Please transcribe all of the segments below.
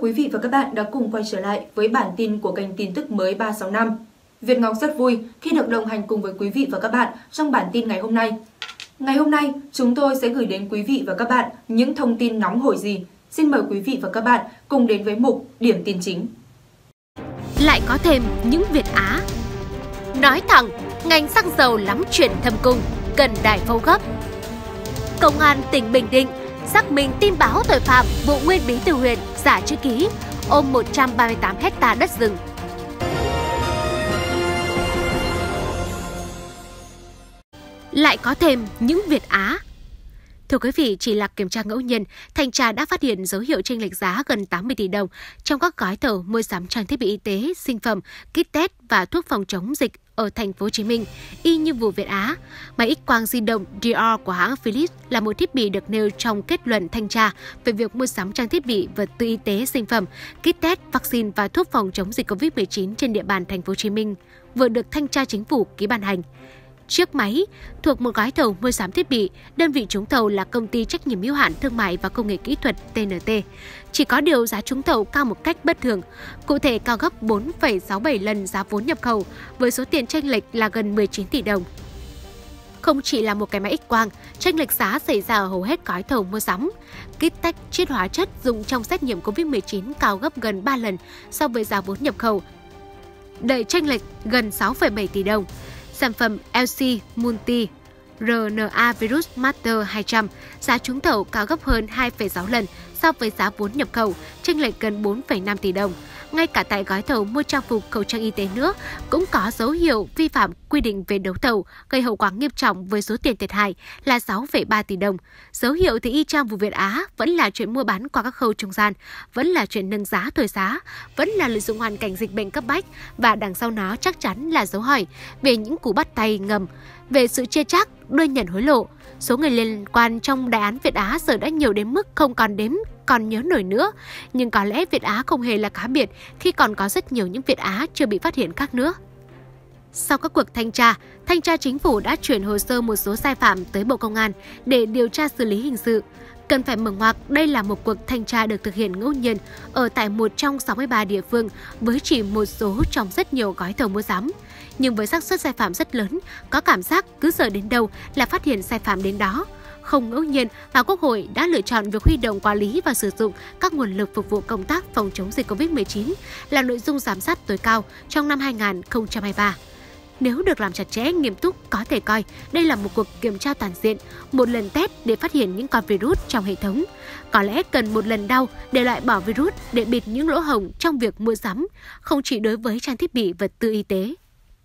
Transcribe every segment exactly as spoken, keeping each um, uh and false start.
quý vị và các bạn đã cùng quay trở lại với bản tin của kênh tin tức mới ba sáu năm. Việt Ngọc rất vui khi được đồng hành cùng với quý vị và các bạn trong bản tin ngày hôm nay. Ngày hôm nay, chúng tôi sẽ gửi đến quý vị và các bạn những thông tin nóng hổi gì. Xin mời quý vị và các bạn cùng đến với mục điểm tin chính. Lại có thêm những Việt Á. Nói thẳng, ngành xăng dầu lắm chuyện thâm cung, cần đại phẫu gấp. Công an tỉnh Bình Định xác minh tin báo tội phạm vụ nguyên bí thư huyện giả chữ ký ôm một trăm ba mươi tám hectare đất rừng. Lại có thêm những Việt Á. Thưa quý vị, chỉ là kiểm tra ngẫu nhiên, thanh tra đã phát hiện dấu hiệu chênh lệch giá gần tám mươi tỷ đồng trong các gói thầu mua sắm trang thiết bị y tế, sinh phẩm, kit test và thuốc phòng chống dịch ở thành phố Hồ Chí Minh, y như vụ Việt Á. Máy X-quang di động D R của hãng Philips là một thiết bị được nêu trong kết luận thanh tra về việc mua sắm trang thiết bị, vật tư y tế, sinh phẩm, kit test, vaccine và thuốc phòng chống dịch Covid mười chín trên địa bàn thành phố Hồ Chí Minh vừa được thanh tra chính phủ ký ban hành. Chiếc máy thuộc một gói thầu mua sắm thiết bị, đơn vị trúng thầu là Công ty trách nhiệm hữu hạn thương mại và công nghệ kỹ thuật T N T. Chỉ có điều giá trúng thầu cao một cách bất thường, cụ thể cao gấp bốn phẩy sáu bảy lần giá vốn nhập khẩu với số tiền chênh lệch là gần mười chín tỷ đồng. Không chỉ là một cái máy X-quang, chênh lệch giá xảy ra ở hầu hết gói thầu mua sắm. Kit test chiết hóa chất dùng trong xét nghiệm Covid mười chín cao gấp gần ba lần so với giá vốn nhập khẩu, đẩy chênh lệch gần sáu phẩy bảy tỷ đồng. Sản phẩm L C Multi R N A Virus Master hai trăm, giá trúng thầu cao gấp hơn hai phẩy sáu lần so với giá vốn nhập khẩu, chênh lệch gần bốn phẩy năm tỷ đồng. Ngay cả tại gói thầu mua trang phục khẩu trang y tế nữa cũng có dấu hiệu vi phạm quy định về đấu thầu, gây hậu quả nghiêm trọng với số tiền thiệt hại là sáu phẩy ba tỷ đồng. Dấu hiệu thì y chang vụ Việt Á, vẫn là chuyện mua bán qua các khâu trung gian, vẫn là chuyện nâng giá thổi giá, vẫn là lợi dụng hoàn cảnh dịch bệnh cấp bách, và đằng sau nó chắc chắn là dấu hỏi về những cú bắt tay ngầm, về sự chia chác, đưa nhận hối lộ. Số người liên quan trong đại án Việt Á giờ đã nhiều đến mức không còn đếm, còn nhớ nổi nữa. Nhưng có lẽ Việt Á không hề là cá biệt khi còn có rất nhiều những Việt Á chưa bị phát hiện khác nữa. Sau các cuộc thanh tra, Thanh tra Chính phủ đã chuyển hồ sơ một số sai phạm tới Bộ Công an để điều tra xử lý hình sự. Cần phải mở ngoặc, đây là một cuộc thanh tra được thực hiện ngẫu nhiên ở tại một trong sáu mươi ba địa phương với chỉ một số trong rất nhiều gói thầu mua sắm. Nhưng với xác suất sai phạm rất lớn, có cảm giác cứ sờ đến đâu là phát hiện sai phạm đến đó. Không ngẫu nhiên mà Quốc hội đã lựa chọn việc huy động quản lý và sử dụng các nguồn lực phục vụ công tác phòng chống dịch Covid mười chín là nội dung giám sát tối cao trong năm hai nghìn không trăm hai mươi ba. Nếu được làm chặt chẽ, nghiêm túc, có thể coi đây là một cuộc kiểm tra toàn diện, một lần test để phát hiện những con virus trong hệ thống. Có lẽ cần một lần đau để loại bỏ virus, để bịt những lỗ hổng trong việc mua sắm, không chỉ đối với trang thiết bị vật tư y tế.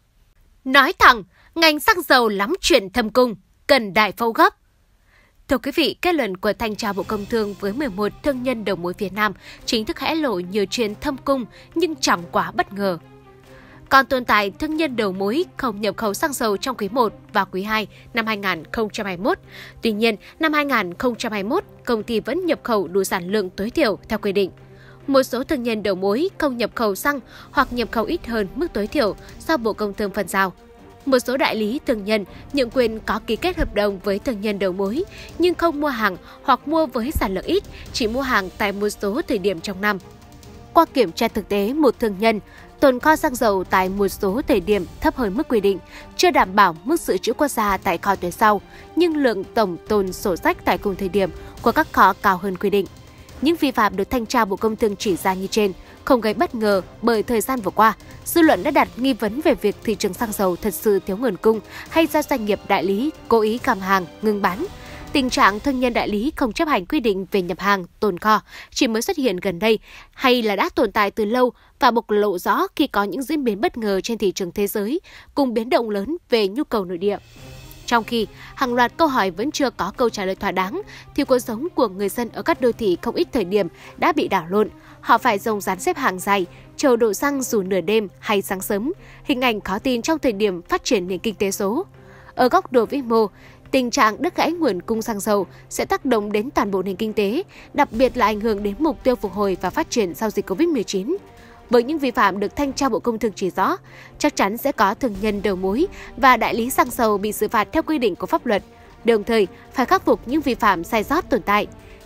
Nói thẳng, ngành xăng dầu lắm chuyện thâm cung, cần đại phẫu gấp. Thưa quý vị, kết luận của Thanh tra Bộ Công Thương với mười một thương nhân đầu mối phía Nam chính thức hé lộ nhiều chuyện thâm cung nhưng chẳng quá bất ngờ. Còn tồn tại thương nhân đầu mối không nhập khẩu xăng dầu trong quý một và quý hai năm hai nghìn không trăm hai mươi mốt. Tuy nhiên, năm hai nghìn không trăm hai mươi mốt, công ty vẫn nhập khẩu đủ sản lượng tối thiểu theo quy định. Một số thương nhân đầu mối không nhập khẩu xăng hoặc nhập khẩu ít hơn mức tối thiểu do Bộ Công Thương phân giao. Một số đại lý thương nhân nhượng quyền có ký kết hợp đồng với thương nhân đầu mối nhưng không mua hàng hoặc mua với sản lượng ít, chỉ mua hàng tại một số thời điểm trong năm. Qua kiểm tra thực tế, một thương nhân tồn kho xăng dầu tại một số thời điểm thấp hơn mức quy định, chưa đảm bảo mức dự trữ quốc gia tại kho tuần sau, nhưng lượng tổng tồn sổ sách tại cùng thời điểm của các kho cao hơn quy định. Những vi phạm được Thanh tra Bộ Công Thương chỉ ra như trên không gây bất ngờ bởi thời gian vừa qua, dư luận đã đặt nghi vấn về việc thị trường xăng dầu thật sự thiếu nguồn cung hay do doanh nghiệp đại lý cố ý găm hàng, ngừng bán. Tình trạng thương nhân đại lý không chấp hành quy định về nhập hàng, tồn kho chỉ mới xuất hiện gần đây hay là đã tồn tại từ lâu và bộc lộ rõ khi có những diễn biến bất ngờ trên thị trường thế giới cùng biến động lớn về nhu cầu nội địa. Trong khi hàng loạt câu hỏi vẫn chưa có câu trả lời thỏa đáng, thì cuộc sống của người dân ở các đô thị không ít thời điểm đã bị đảo lộn. Họ phải rồng rắn xếp hàng dài, chờ đổ xăng dù nửa đêm hay sáng sớm, hình ảnh khó tin trong thời điểm phát triển nền kinh tế số. Ở góc độ vĩ mô, tình trạng đứt gãy nguồn cung xăng dầu sẽ tác động đến toàn bộ nền kinh tế, đặc biệt là ảnh hưởng đến mục tiêu phục hồi và phát triển sau dịch Covid mười chín. Với những vi phạm được Thanh tra Bộ Công Thương chỉ rõ, chắc chắn sẽ có thương nhân đầu mối và đại lý xăng dầu bị xử phạt theo quy định của pháp luật, đồng thời phải khắc phục những vi phạm sai sót tồn tại.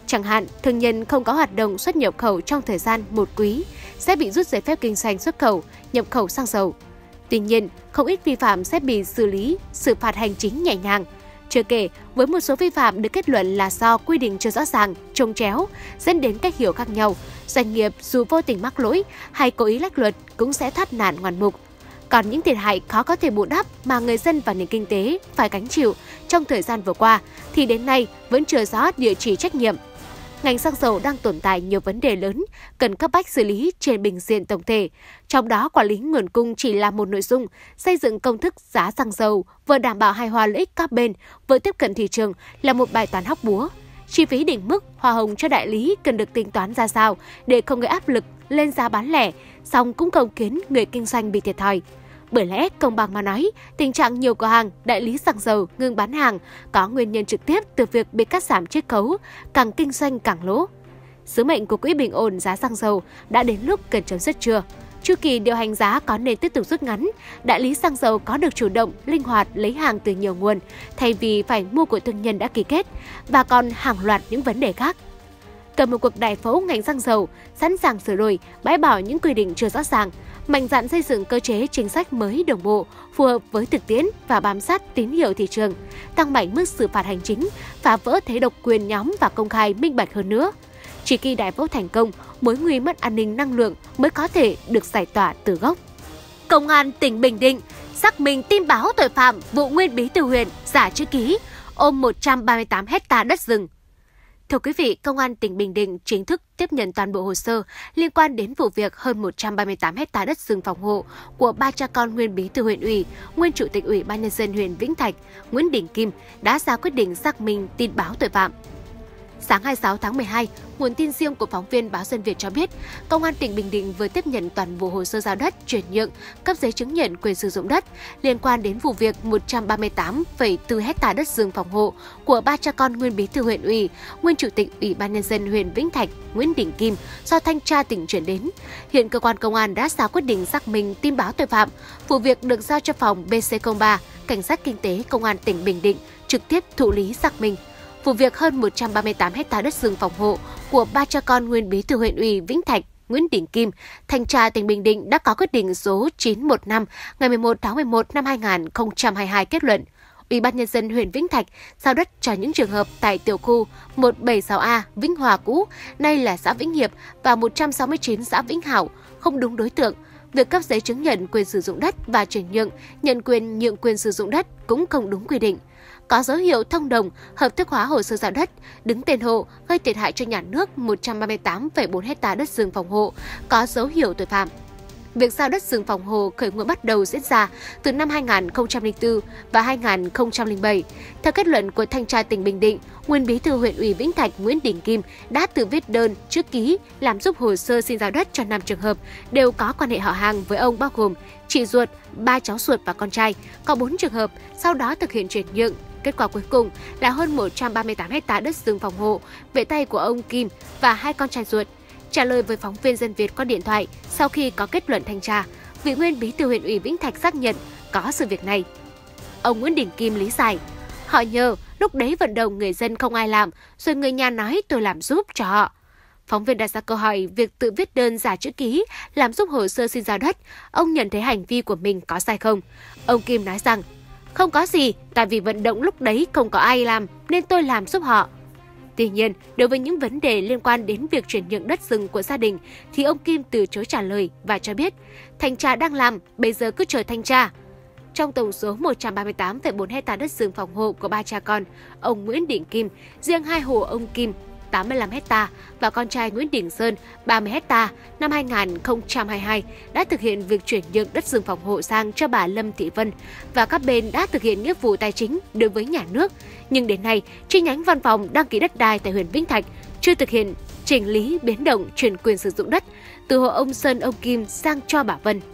Chẳng hạn, thương nhân không có hoạt động xuất nhập khẩu trong thời gian một quý sẽ bị rút giấy phép kinh doanh xuất khẩu, nhập khẩu xăng dầu. Tuy nhiên, không ít vi phạm sẽ bị xử lý, xử phạt hành chính nhẹ nhàng. Chưa kể, với một số vi phạm được kết luận là do quy định chưa rõ ràng, chồng chéo, dẫn đến cách hiểu khác nhau, doanh nghiệp dù vô tình mắc lỗi hay cố ý lách luật cũng sẽ thoát nạn ngoạn mục. Còn những thiệt hại khó có thể bù đắp mà người dân và nền kinh tế phải gánh chịu trong thời gian vừa qua thì đến nay vẫn chưa rõ địa chỉ trách nhiệm. Ngành xăng dầu đang tồn tại nhiều vấn đề lớn, cần cấp bách xử lý trên bình diện tổng thể. Trong đó, quản lý nguồn cung chỉ là một nội dung, xây dựng công thức giá xăng dầu vừa đảm bảo hài hòa lợi ích các bên, vừa tiếp cận thị trường là một bài toán hóc búa. Chi phí đỉnh mức, hoa hồng cho đại lý cần được tính toán ra sao để không gây áp lực lên giá bán lẻ, song cũng không khiến người kinh doanh bị thiệt thòi. Bởi lẽ, công bằng mà nói, tình trạng nhiều cửa hàng, đại lý xăng dầu ngừng bán hàng có nguyên nhân trực tiếp từ việc bị cắt giảm chiết khấu, càng kinh doanh càng lỗ. Sứ mệnh của Quỹ bình ổn giá xăng dầu đã đến lúc cần chấm dứt chưa? Chu kỳ điều hành giá có nên tiếp tục rút ngắn? Đại lý xăng dầu có được chủ động, linh hoạt lấy hàng từ nhiều nguồn thay vì phải mua của thương nhân đã ký kết, và còn hàng loạt những vấn đề khác. Cần một cuộc đại phẫu ngành xăng dầu, sẵn sàng sửa đổi, bãi bỏ những quy định chưa rõ ràng, mạnh dạn xây dựng cơ chế chính sách mới đồng bộ, phù hợp với thực tiễn và bám sát tín hiệu thị trường, tăng mạnh mức xử phạt hành chính, phá vỡ thế độc quyền nhóm và công khai minh bạch hơn nữa. Chỉ khi đại phẫu thành công, mối nguy mất an ninh năng lượng mới có thể được giải tỏa từ gốc. Công an tỉnh Bình Định xác minh tin báo tội phạm vụ nguyên bí thư huyện giả chữ ký ôm một trăm ba mươi tám hectare đất rừng. Thưa quý vị, Công an tỉnh Bình Định chính thức tiếp nhận toàn bộ hồ sơ liên quan đến vụ việc hơn một trăm ba mươi tám hectare đất rừng phòng hộ của ba cha con nguyên bí thư huyện ủy, nguyên chủ tịch Ủy ban nhân dân huyện Vĩnh Thạch, Nguyễn Đình Kim đã ra quyết định xác minh tin báo tội phạm. Sáng hai mươi sáu tháng mười hai, nguồn tin riêng của phóng viên Báo Dân Việt cho biết, Công an tỉnh Bình Định vừa tiếp nhận toàn bộ hồ sơ giao đất, chuyển nhượng, cấp giấy chứng nhận quyền sử dụng đất liên quan đến vụ việc một trăm ba mươi tám phẩy bốn hectare đất rừng phòng hộ của ba cha con nguyên bí thư huyện ủy, nguyên chủ tịch Ủy ban nhân dân huyện Vĩnh Thạch, Nguyễn Đình Kim do thanh tra tỉnh chuyển đến. Hiện cơ quan công an đã ra quyết định xác minh tin báo tội phạm. Vụ việc được giao cho phòng B C không ba, Cảnh sát kinh tế Công an tỉnh Bình Định trực tiếp thụ lý xác minh. Vụ việc hơn một trăm ba mươi tám hectare đất rừng phòng hộ của ba cha con nguyên bí thư huyện ủy Vĩnh Thạch, Nguyễn Đình Kim, thanh tra tỉnh Bình Định đã có quyết định số chín một năm ngày mười một tháng mười một năm hai nghìn không trăm hai mươi hai kết luận Ủy ban nhân dân huyện Vĩnh Thạch giao đất cho những trường hợp tại tiểu khu một trăm bảy mươi sáu A Vĩnh Hòa cũ, nay là xã Vĩnh Hiệp, và một trăm sáu mươi chín xã Vĩnh Hảo không đúng đối tượng. Việc cấp giấy chứng nhận quyền sử dụng đất và chuyển nhượng, nhận quyền nhượng quyền sử dụng đất cũng không đúng quy định. Có dấu hiệu thông đồng, hợp thức hóa hồ sơ giao đất, đứng tên hộ, gây thiệt hại cho nhà nước một trăm ba mươi tám phẩy bốn hectare đất rừng phòng hộ, có dấu hiệu tội phạm. Việc giao đất rừng phòng hộ khởi nguồn bắt đầu diễn ra từ năm hai nghìn không trăm lẻ bốn và hai nghìn không trăm lẻ bảy. Theo kết luận của thanh tra tỉnh Bình Định, nguyên bí thư huyện ủy Vĩnh Thạch Nguyễn Đình Kim đã tự viết đơn, chữ ký làm giúp hồ sơ xin giao đất cho năm trường hợp đều có quan hệ họ hàng với ông, bao gồm chị ruột, ba cháu ruột và con trai. Có bốn trường hợp sau đó thực hiện chuyển nhượng. Kết quả cuối cùng là hơn một trăm ba mươi tám hectare đất rừng phòng hộ về tay của ông Kim và hai con trai ruột. Trả lời với phóng viên Dân Việt qua điện thoại sau khi có kết luận thanh tra, vị nguyên bí thư huyện ủy Vĩnh Thạch xác nhận có sự việc này. Ông Nguyễn Đình Kim lý giải, họ nhờ, lúc đấy vận động người dân không ai làm, rồi người nhà nói tôi làm giúp cho họ. Phóng viên đặt ra câu hỏi việc tự viết đơn giả chữ ký làm giúp hồ sơ xin giao đất, ông nhận thấy hành vi của mình có sai không? Ông Kim nói rằng, không có gì, tại vì vận động lúc đấy không có ai làm nên tôi làm giúp họ. Tuy nhiên, đối với những vấn đề liên quan đến việc chuyển nhượng đất rừng của gia đình thì ông Kim từ chối trả lời và cho biết thanh tra đang làm, bây giờ cứ chờ thanh tra. Trong tổng số một trăm ba mươi tám phẩy bốn hectare đất rừng phòng hộ của ba cha con, ông Nguyễn Đình Kim, riêng hai hộ ông Kim tám mươi lăm hectare và con trai Nguyễn Đình Sơn ba mươi hectare năm hai nghìn không trăm hai mươi hai đã thực hiện việc chuyển nhượng đất rừng phòng hộ sang cho bà Lâm Thị Vân và các bên đã thực hiện nghĩa vụ tài chính đối với nhà nước. Nhưng đến nay, chi nhánh văn phòng đăng ký đất đai tại huyện Vĩnh Thạch chưa thực hiện chỉnh lý biến động chuyển quyền sử dụng đất từ hộ ông Sơn, ông Kim sang cho bà Vân.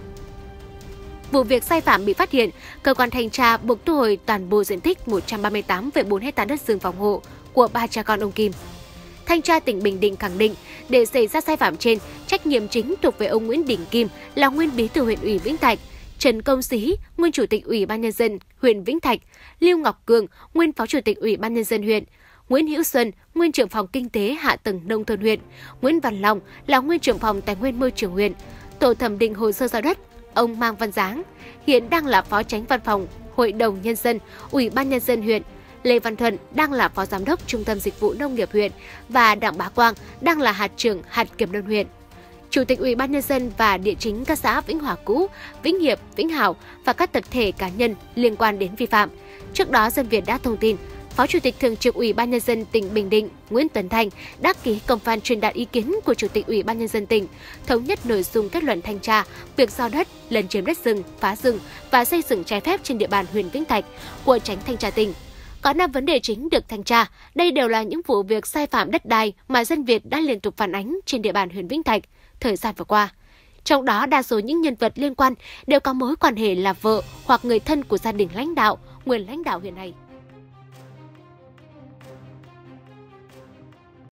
Vụ việc sai phạm bị phát hiện, cơ quan thanh tra buộc thu hồi toàn bộ diện tích một trăm ba mươi tám phẩy bốn hectare đất rừng phòng hộ của ba cha con ông Kim. Thanh tra tỉnh Bình Định khẳng định, để xảy ra sai phạm trên, trách nhiệm chính thuộc về ông Nguyễn Đình Kim là nguyên bí thư huyện ủy Vĩnh Thạch, Trần Công Sĩ, nguyên chủ tịch Ủy ban nhân dân huyện Vĩnh Thạch, Lưu Ngọc Cường, nguyên phó chủ tịch Ủy ban nhân dân huyện, Nguyễn Hữu Xuân, nguyên trưởng phòng Kinh tế Hạ tầng Nông thôn huyện, Nguyễn Văn Long là nguyên trưởng phòng Tài nguyên Môi trường huyện. Tổ thẩm định hồ sơ giao đất, ông Mang Văn Giáng, hiện đang là Phó Chánh Văn phòng Hội đồng Nhân dân, Ủy ban Nhân dân huyện. Lê Văn Thuận đang là Phó Giám đốc Trung tâm Dịch vụ Nông nghiệp huyện và Đặng Bá Quang đang là hạt trưởng hạt kiểm lâm huyện. Chủ tịch Ủy ban Nhân dân và địa chính các xã Vĩnh Hòa cũ, Vĩnh Hiệp, Vĩnh Hảo và các tập thể cá nhân liên quan đến vi phạm. Trước đó, Dân Việt đã thông tin, Phó Chủ tịch Thường trực Ủy ban Nhân dân tỉnh Bình Định Nguyễn Tuấn Thanh đã ký công văn truyền đạt ý kiến của Chủ tịch Ủy ban Nhân dân tỉnh, thống nhất nội dung kết luận thanh tra việc giao đất, lấn chiếm đất rừng, phá rừng và xây dựng trái phép trên địa bàn huyện Vĩnh Thạch của Chánh Thanh tra tỉnh. Có năm vấn đề chính được thanh tra, đây đều là những vụ việc sai phạm đất đai mà Dân Việt đã liên tục phản ánh trên địa bàn huyện Vĩnh Thạch thời gian vừa qua. Trong đó, đa số những nhân vật liên quan đều có mối quan hệ là vợ hoặc người thân của gia đình lãnh đạo, nguyên lãnh đạo huyện này.